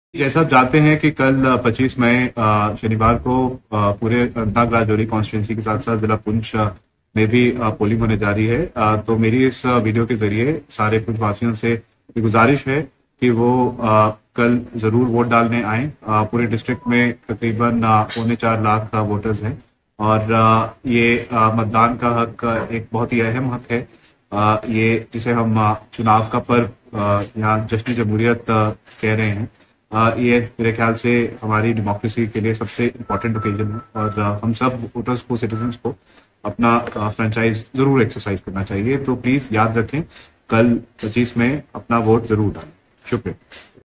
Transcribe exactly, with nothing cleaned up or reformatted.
जैसा आप जानते हैं कि कल पच्चीस मई अ, शनिवार को अ, पूरे अनंतनाग राजौरी कॉन्स्टिट्यूंसी के साथ साथ जिला पुंछ अ, में भी अ, पोलिंग होने जा रही है। अ, तो मेरी इस अ, वीडियो के जरिए सारे पुंछ वासियों से ये गुजारिश है कि वो अ, कल जरूर वोट डालने आए। अ, पूरे डिस्ट्रिक्ट में तकरीबन अ, पौने चार लाख अ, वोटर्स हैं और अ, ये अ, मतदान का हक अ, एक बहुत ही अहम हक है। अ, ये जिसे हम अ, चुनाव का पर्व अ, यहाँ जश्न जमहूरियत अ, कह रहे हैं। अ, ये मेरे ख्याल से हमारी डेमोक्रेसी के लिए सबसे इम्पोर्टेंट ओकेजन है और अ, हम सब वोटर्स को, सिटीजन्स को अपना फ्रेंचाइज जरूर एक्सरसाइज करना चाहिए। तो प्लीज याद रखें, कल पच्चीस में अपना वोट जरूर डालें। शुक्रिया।